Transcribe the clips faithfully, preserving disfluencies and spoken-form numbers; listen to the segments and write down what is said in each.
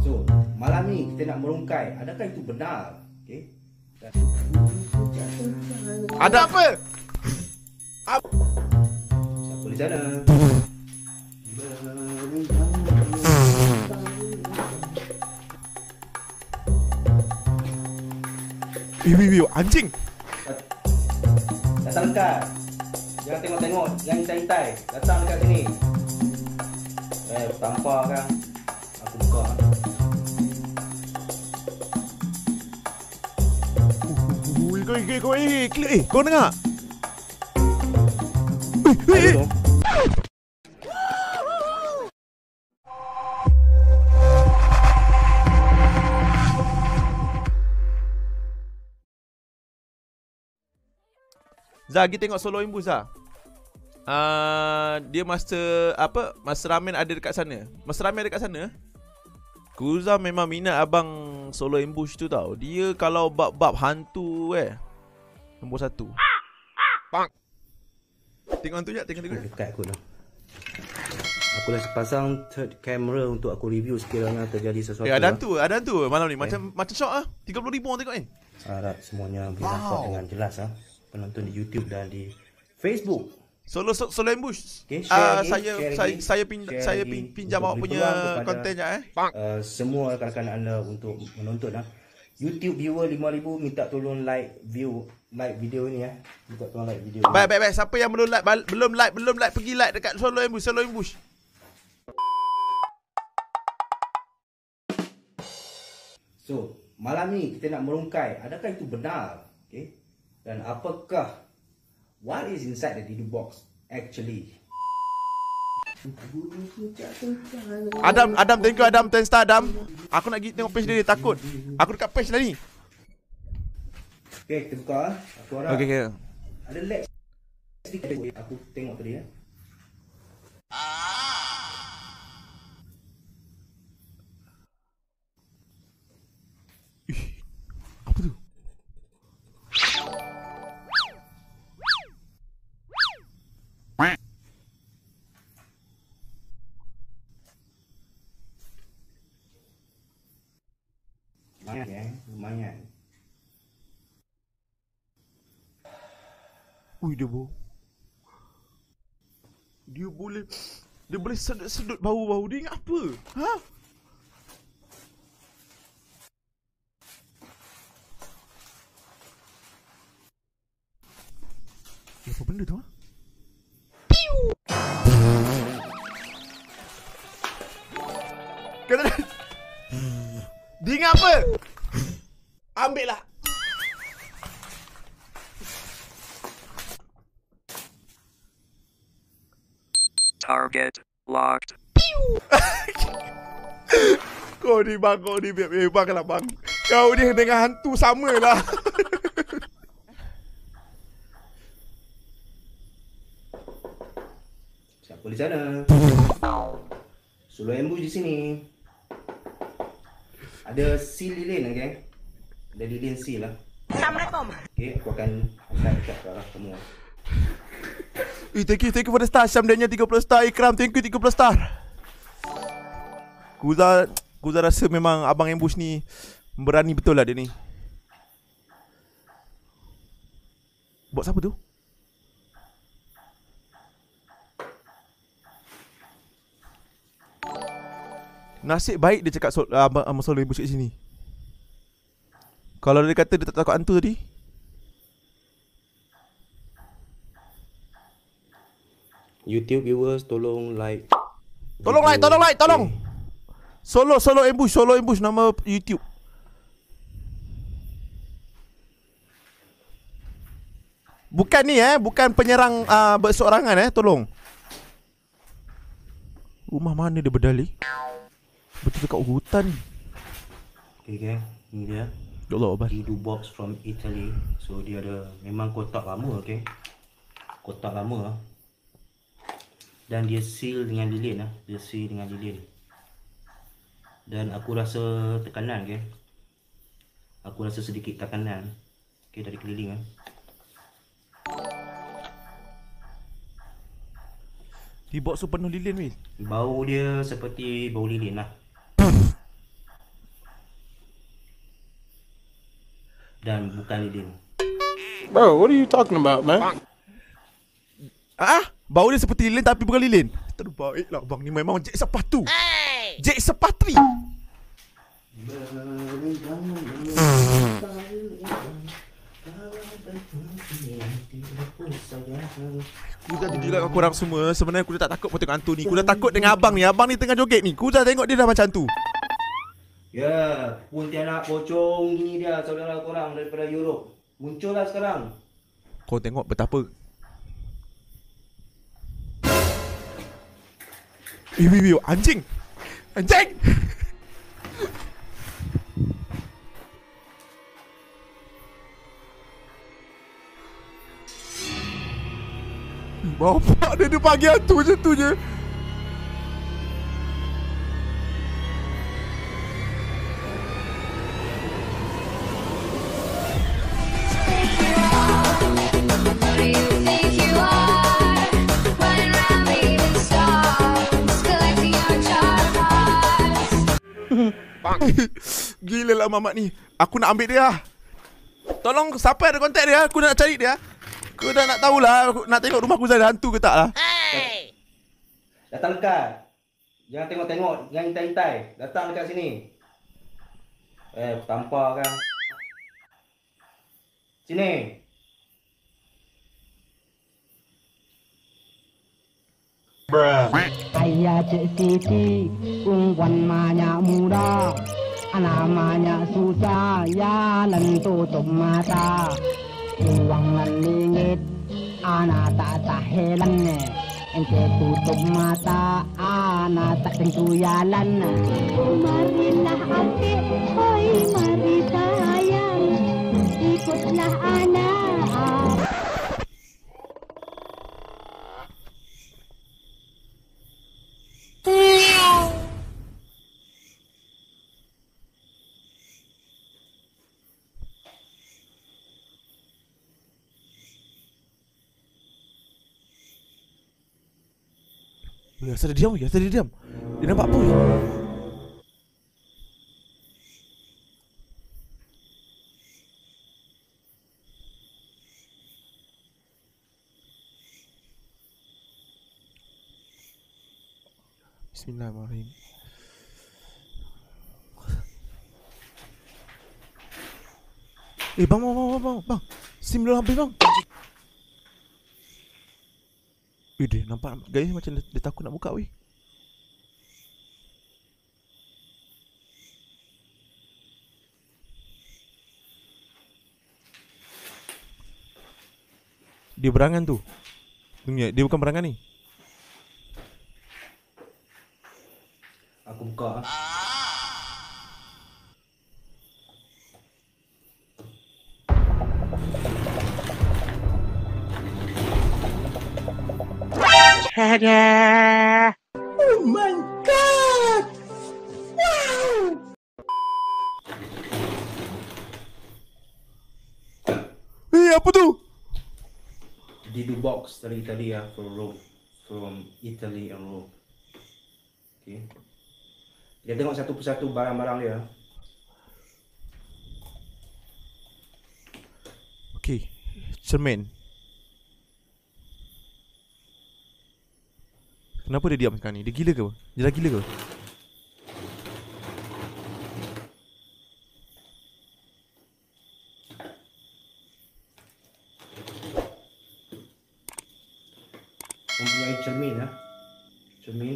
So, malam ni kita nak merungkai. Adakah itu benar? Okey. Dan... Ada apa? Apa? Siapa di sana? Wih, wih, wih, anjing. Datang dekat. Jangan tengok-tengok, jangan intai-intai. Datang dekat sini. Eh, tampar kan. Aku buka. Ui, kau, kau, kau, eh, klik, eh, kau dengar? Eh, eh, eh. Zah, kita tengok solo imbus Zah. Uh, dia master apa? Master ramen ada dekat sana. Master ramen ada dekat sana. Kuza memang minat abang solo ambush tu tau. Dia kalau bab-bab hantu eh, nombor satu. Bang. Tengok hantu je, tengok tengok. Dekat aku dah. Aku dah pasang third camera untuk aku review sekiranya terjadi sesuatu. Eh, ada hantu, lah. ada hantu malam ni. Macam eh. macam shock ah. tiga puluh ribu orang tengok ni. Harap semuanya boleh nampak wow. dengan jelas ah. Penonton di YouTube dan di Facebook. Solo so, solo ambush. Okay, uh, lagi, saya saya lagi, saya pin saya pin, pinjam awak punya konten je eh. Uh, semua rakan-rakan anda untuk menonton ah. YouTube viewer lima ribu minta tolong like view like video ni eh. Minta tolong like video. Baik baik baik, siapa yang belum like belum like belum like pergi like dekat solo ambush solo ambush. So, malam ni kita nak merungkai adakah itu benar? Okey. Dan apakah what is inside the dildo box actually? Adam, Adam, thank you Adam, ten star Adam. Aku nak pergi tengok page dia, dia takut. Aku dekat page dah ni. Okay, kita buka. Aku harap okay, okay. ada lag sedikit. Aku tengok tadi ya. Ih, apa tu? Lumayan ya, lumayan. Ui, dia bau. Dia boleh dia boleh sedut-sedut bau-bau. Dia ingat apa? Ha? Eh, apa benda tu ha? Piu. Kata dia. Dia ingat apa? Ambil lah. Target locked. Kau ni bang, kau ni biar biar bang lah bang. Kau ni dengan hantu sama lah. Siapa di sana? Solo ambush di sini. Ada seal lilin, okay? Ada lilin seal lah. Assalamualaikum. Okay, aku akan angkat dekat ke arah semua. Eh, thank you, thank you for the star. Syam Daniel tiga puluh star. Ikram, thank you tiga puluh star. Kuza, Kuza rasa memang abang ambush ni berani betul lah dia ni. Buat siapa tu? Nasib baik dia cakap so, abang uh, solo ambush kat sini. Kalau dia kata dia tak takut hantu tadi. YouTube viewers tolong like. Tolong like, tolong like, tolong. Okay. Solo solo ambush, solo ambush nama YouTube. Bukan ni eh, bukan penyerang uh, berseorangan eh, tolong. Rumah mana dia berdali? Betul dekat hutan. Okay, okay. Ni dia. Ya Allah, abang. Dildo box from Italy. So dia ada memang kotak lama, okay. Kotak lama. Dan dia seal dengan lilin lah. Dia seal dengan lilin. Dan aku rasa tekanan, okay. Aku rasa sedikit tekanan, okay, dari keliling lah. Di box tu penuh lilin weh. Bau dia seperti bau lilin lah. dan bukan lilin. Bro, what are you talking about, man? Ah, bau dia seperti lilin tapi bukan lilin. Terbaiklah bang ni memang Jack sepatu. Jack sepatri. Aku dah tunjuk kat korang semua. Sebenarnya aku dah tak takut pun tengok hantu ni. Aku dah takut dengan abang ni. Abang ni tengah joget ni. Aku dah tengok dia dah macam hantu. Ya, Pontianak pocong ni dia saudara korang daripada Europe. Muncullah sekarang. Kau tengok betapa. Eh, weh, weh, anjing. Anjing. Bapak dia dia panggil hantu macam tu je. Gila lah mamat ni. Aku nak ambil dia lah. Tolong siapa ada kontak dia. Aku nak cari dia. Aku dah nak tahulah. Aku nak tengok rumah aku ada hantu ke tak lah. Hey! Datang dekat. Jangan tengok-tengok. Jangan intai-intai. Datang dekat sini. Eh, tampar kan. Sini. Bruh. Ayah Cik Siti, perempuan banyak muda, namanya susah, ya lan tutup mata. Uang lan ringgit, anak tak tahelan. Ente tutup mata, anak tak tentu jalan. Marilah adik, hoi mari sayang, ikutlah anak. Ya, asal dia diam, ya, asal dia diam. Dia nampak apa? Ya? Bismillahirrahmanirrahim. Eh, bang, bang, bang, bang, bang. Sim belum habis, bang. Eh, dia nampak gaya macam dia, dia takut nak buka, weh. Dia berangan tu. Tunggu, dia bukan berangan ni. Aku buka. Tada! Oh my god! Wow! Eh, apa tu? Di the box dari Italy ya, from Rome. From Italy and Rome. Okay. Kita tengok satu persatu barang-barang dia. Okey. Cermin. Kenapa dia diam sekarang ni? Dia gila ke? Dia dah gila ke? Mempunyai cermin ya. Cermin.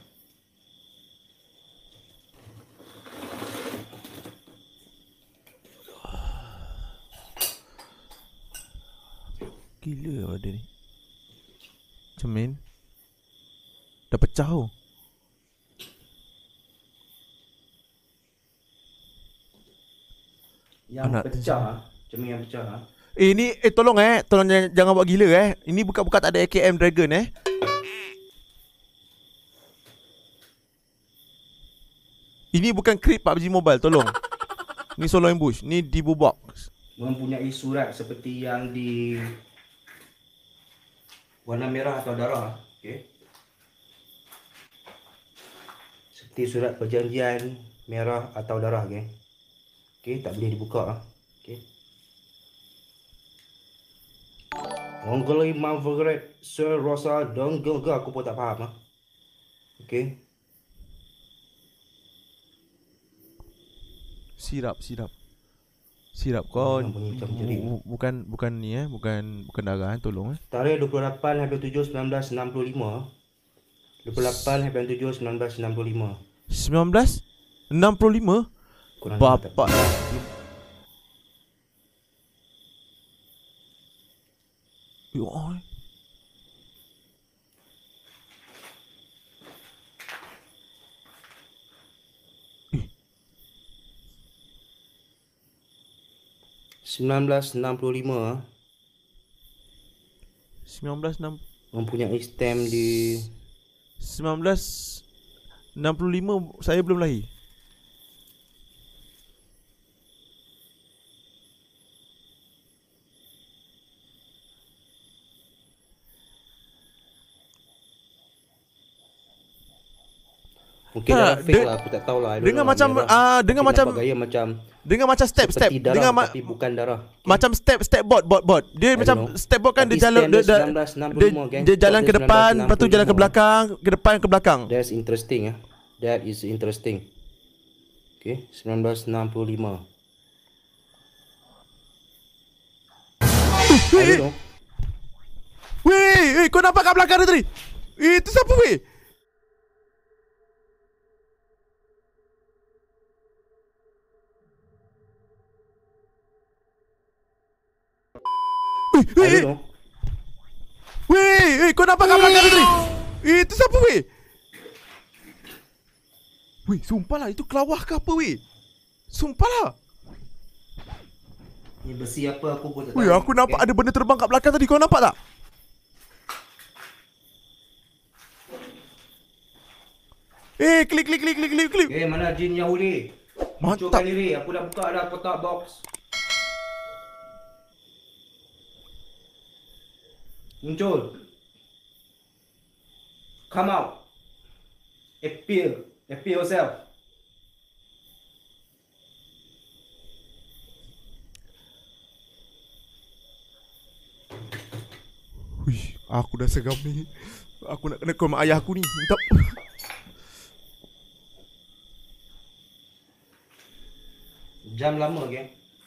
Gila lah dia ni. Cermin. Dah pecah tau. Yang Anak pecah ah. Cermin yang pecah ah. Eh ni, eh tolong eh. Tolong jangan, jangan buat gila eh. Ini buka-buka tak ada A K M Dragon eh. Ini bukan creep P U B G Mobile, tolong. Ni solo ambush. Ni Debu Box. Mempunyai surat seperti yang di warna merah atau darah. Okey. Seperti surat perjanjian merah atau darah, okey. Okey, tak boleh dibuka ah. Okey. Mongolia Margaret Sir Rosa Donggoga, aku pun tak faham ah. Okey. Sirap, sirap. Sirap kau Yang bunyi macam jerit. bu- bu- bukan bukan ni eh, bukan bukan darah eh, tolong eh. Tarikh dua puluh lapan Februari tujuh seribu sembilan ratus enam puluh lima. dua puluh lapan Februari tujuh seribu sembilan ratus enam puluh lima. sembilan belas enam puluh lima. Kurang lima tak? Bapak. Ya Allah. seribu sembilan ratus enam puluh lima ah. sembilan belas enam Mempunyai stem di sembilan belas enam puluh lima saya belum lahir. mungkin Tak, dah fake de- lah, aku tak tahulah. I don't Dengan know, macam merah. ah dengan Tapi macam nampak gaya macam dengan macam step step seperti darah, dengan ma- tapi bukan darah. macam step step board board board. Dia I macam don't know. step board kan Tapi dia jalan stand dia, dia dia, seribu sembilan ratus enam puluh dia, lima, gang. dia jalan Stop ke dia depan, lepas tu jalan ke seribu sembilan ratus enam puluh lima. belakang, ke depan ke belakang. That's interesting ah. That is interesting. Okay, seribu sembilan ratus enam puluh lima. I don't know. Weh, weh, kau nampak kat belakang dia tadi? Eh, itu siapa weh? Weh, I weh, don't know. weh, weh, kau nampak kat belakang dia tadi? Eh, itu siapa weh? Weh, sumpah lah, itu kelawar ke apa weh? Sumpah lah. Ni besi apa aku pun tak Weh, tahu. aku nampak ada benda terbang kat belakang tadi, kau nampak tak? Eh, klik klik klik klik klik klik. Eh, mana jin Yahudi? Mantap. Munculkan diri. Aku dah buka dah kotak box. Muncul. Come out. Appear. Appear yourself. Wih, aku dah seram ni. Aku nak kena call mak ayah aku ni. Minta. Jam lama geng.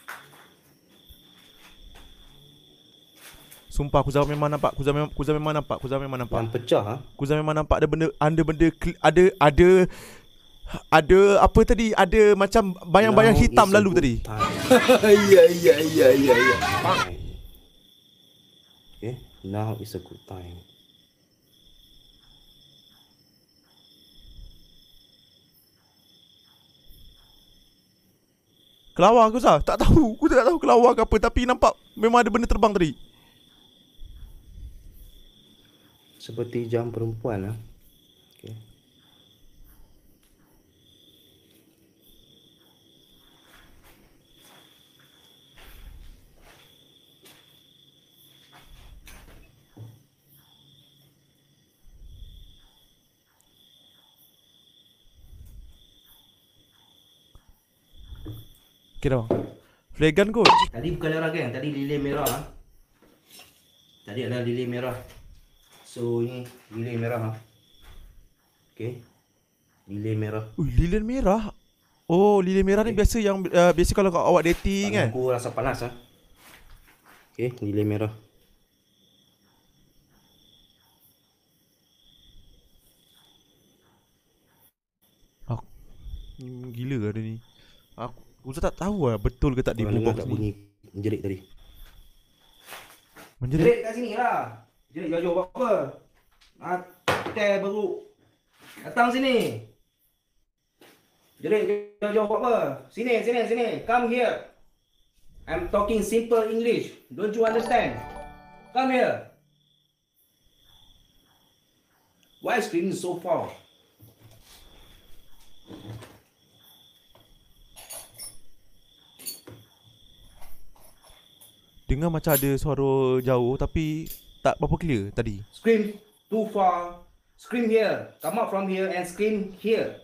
Sumpah aku zaman memang nampak, aku zaman aku zaman memang nampak, aku zaman memang nampak. Yang pecah ha. Aku zaman memang nampak ada benda, ada benda cl- ada ada ada apa tadi? Ada macam bayang-bayang Now hitam is a lalu good tadi. time. Ya, ya, ya, ya, ya. Okay, now is a good time. Kelawar aku sah? Tak tahu. Aku tak tahu kelawar ke apa, tapi nampak memang ada benda terbang tadi. Seperti jam perempuan ah. Okay. Okay dah. Flagan kot. Tadi bukan darah geng, tadi lilin merah ah. Tadi ada lilin merah. So ini lilin merah ah. Okay. Lilin merah. Ui, lilin merah. Oh, lilin merah ni biasa yang uh, biasa kalau kau awak dating kan. Aku rasa panas ah. Okay, lilin merah. Hmm, gila ada ni. Aku aku tak tahu lah betul ke tak di Korang dengar box tak ni. bunyi menjerit tadi? Menjerit. Jerit kat sini lah. Jerit jauh-jauh buat apa? Mati beruk. Datang sini. Jerit jauh-jauh buat apa? Sini, sini, sini. Come here. I'm talking simple English. Don't you understand? Come here. Why screaming so far? Dengar macam ada suara jauh tapi tak berapa clear tadi. Scream too far. Scream here. Come out from here and scream here.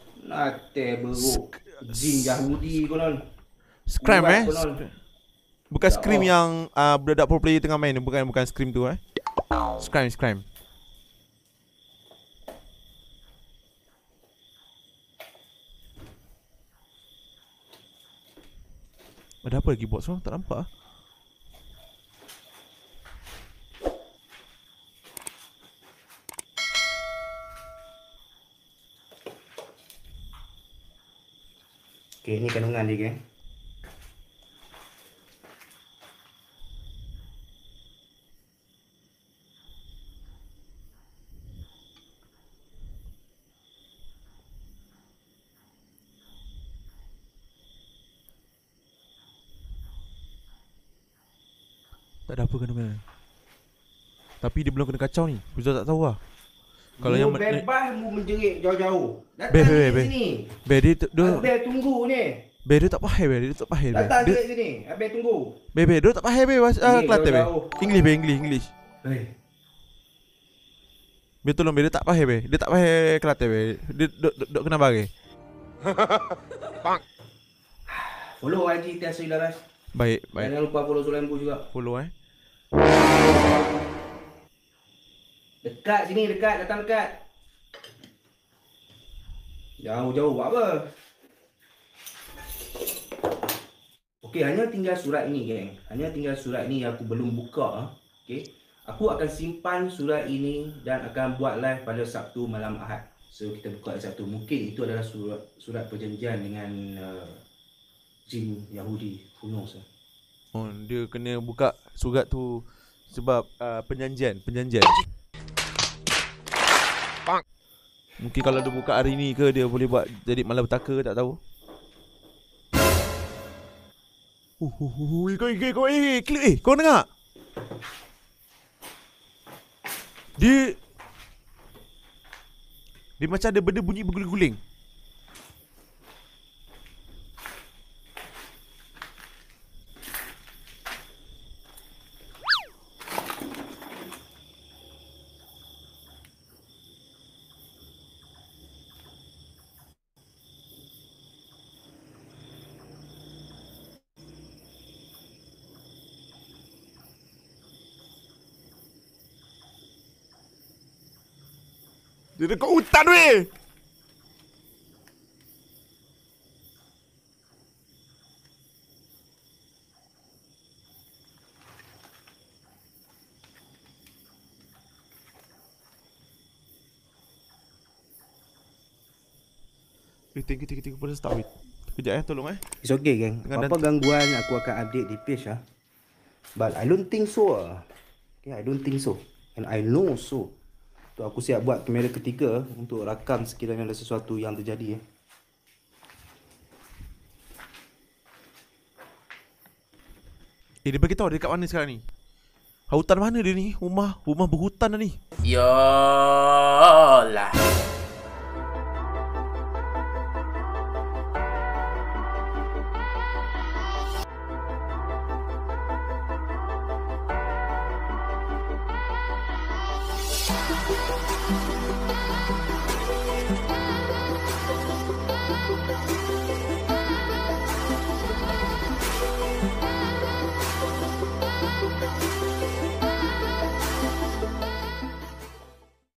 Nate beruk. Jin Yahudi konon. Scram Buat eh. konon. Bukan Ya Scream Allah. yang uh, budak pro player tengah main. Bukan bukan Scream tu eh. Scream, Scream. Ada apa lagi buat seorang? Tak nampak ah. Okay, ni kandungan dia, geng. Tak ada apa kena-kena. Tapi dia belum kena kacau ni. Puzah tak tahu lah. Kalau Mu yang bebas mu menjerit jauh-jauh. Datang Be, be, ke be. sini. Bear dia tu- dia Abang tunggu ni. Bear dia tak pahal bear dia tak pahal bear. Datang Dia ke sini. Abang tunggu. bear bear dia tak pahal bear bahasa ah, Ni, Kelantan bear. jauh-jauh. English bear English English. Hei. Bear tolong bear dia tak pahal bear. Dia tak pahal Kelantan bear. Dia dok dok, dok kena bagai. Follow I G Tias Sri Laras. Baik, baik. Jangan lupa follow Solembu juga. Follow eh. Dekat sini, dekat, datang dekat. Jauh-jauh buat apa? Okey, hanya tinggal surat ini, geng. Hanya tinggal surat ini yang aku belum buka. Okey. Aku akan simpan surat ini dan akan buat live pada Sabtu malam Ahad. So kita buka hari Sabtu. Mungkin itu adalah surat surat perjanjian dengan uh, jin Yahudi kuno. So. Oh, dia kena buka surat tu sebab uh, perjanjian, perjanjian. Mungkin kalau dia buka hari ni ke dia boleh buat jadi malapetaka ke tak tahu. Uh, uh, uh, uh, kau eh, kau eh, klik eh, kau dengar? Dia Dia macam ada benda bunyi berguling-guling. Dia dekat hutan weh. Eh, thank you, thank you, thank you pada start wait. Kejap eh, tolong eh. It's okay, geng. Dengan Apa gangguan aku akan update di page ah. But I don't think so ah. Okay, I don't think so. And I know so. Tu aku siap buat kamera ketiga untuk rakam sekiranya ada sesuatu yang terjadi eh. Eh, dia bagi tahu dia kat mana sekarang ni. Hutan mana dia ni? Rumah, rumah berhutan dah ni. Yolah.